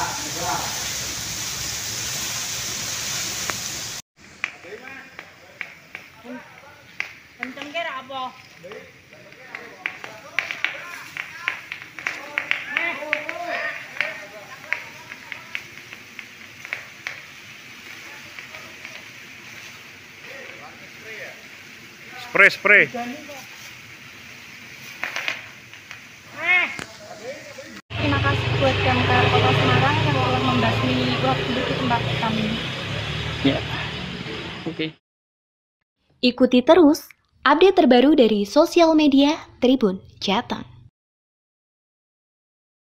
Kenceng kira apa? Spray. Terima kasih buat Damkar Kota Semarang yang telah membasmi waktu di tempat kami. Ya, oke. Ikuti terus update terbaru dari sosial media Tribun Jateng.